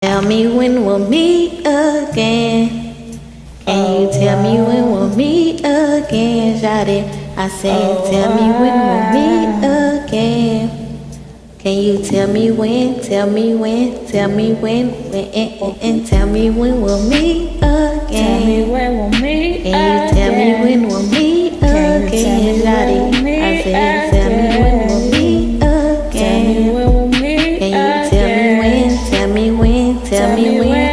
Tell me when we'll meet again. Can you tell me when we'll meet again, shawty? I said, tell me when we'll meet again. Can you tell me when, tell me when, tell me when, and tell me when we'll meet again. Tell me when we'll meet again. Can you tell me when we'll meet again, shawty? I said, tell me when we'll meet again. Tell me when we'll meet Can you tell me when, tell me when, tell me when?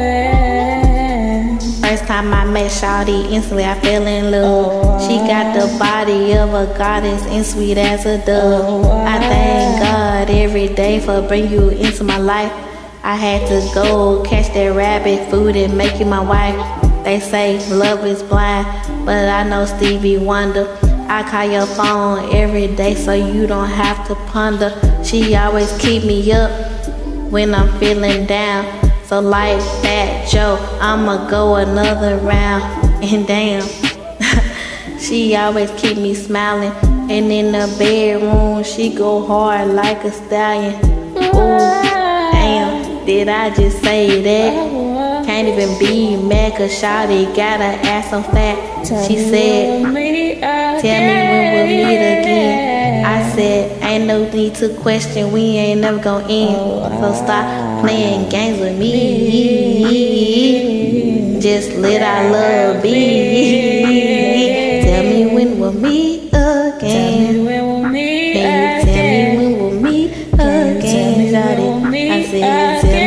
First time I met shawty, instantly I fell in love. She got the body of a goddess and sweet as a dove. I thank God every day for bringing you into my life. I had to go catch that rabbit food and make you my wife. They say love is blind, but I know Stevie Wonder. I call your phone every day so you don't have to ponder. She always keep me up when I'm feeling down. So like that Joe, I'ma go another round. And damn, she always keep me smiling. And in the bedroom, she go hard like a stallion. Ooh, damn, did I just say that? Can't even be mad cause shawty got her ass so fat. She said, tell me when we'll meet again. I said, ain't no need to question, we ain't never gonna end. So stop playing games with me. Just let our love be. Tell me when we'll meet again. Can you tell me when we'll meet again, shawty? I said, tell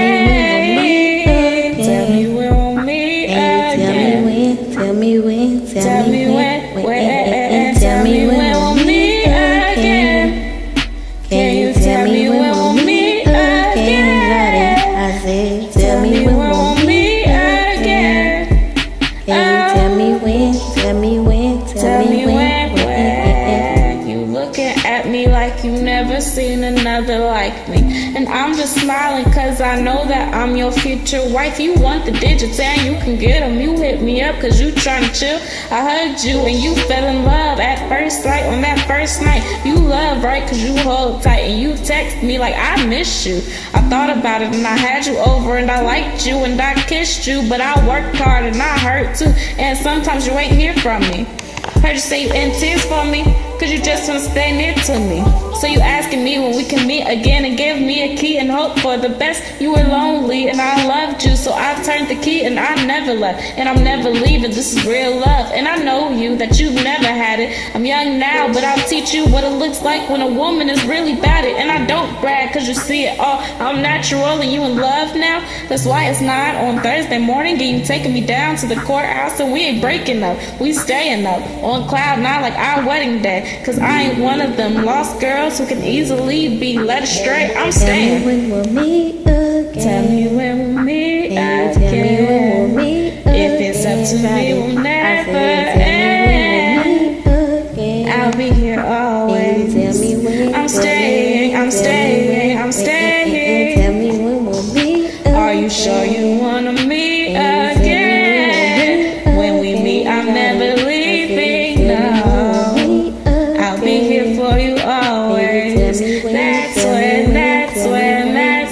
me when we'll meet again. Tell me when, tell me when, tell me when we'll meet again. Can you tell me when we'll meet again? I said, tell me when we'll meet again. Can you tell me when, tell me when, tell me when? You looking at me like you never seen another like me. And I'm just smiling cause I know that I'm your future wife. You want the digits and you can get them. You hit me up cause you tryna chill. I heard you and you fell in love at first sight on that first night. You love right cause you hold tight and you text me like I miss you. I thought about it and I had you over and I liked you and I kissed you. But I worked hard and I hurt too. And sometimes you ain't hear from me. Heard you say you in tears for me cause you just wanna stay near to me. So you asking me when we can meet again and give me a key and hope for the best. You were lonely and I loved you, so I turned the key and I never left. And I'm never leaving, this is real love. And I know you, that you've never had it. I'm young now, but I'll teach you what it looks like when a woman is really bad it. And I don't brag cause you see it all. I'm natural and you in love now. That's why it's 9 on Thursday morning and you taking me down to the courthouse and we ain't breaking up. We staying up on cloud 9 like our wedding day. Cause I ain't one of them lost girls who can easily be led astray. I'm staying. Tell me when we'll meet again. Tell me when we'll meet again. Tell me when we'll meet again. If it's up to me, we'll never end. I'll be here always. I'm staying, I'm staying, I'm staying. Tell me when we'll meet again. Are you sure you wanna meet again? When we meet, I'm never leaving, no. I'll be here for you always. That's when, that's when, that's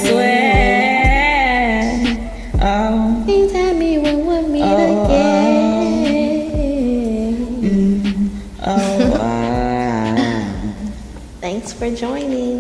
when. Oh. Please tell me when we'll meet again. Oh, wow. Thanks for joining.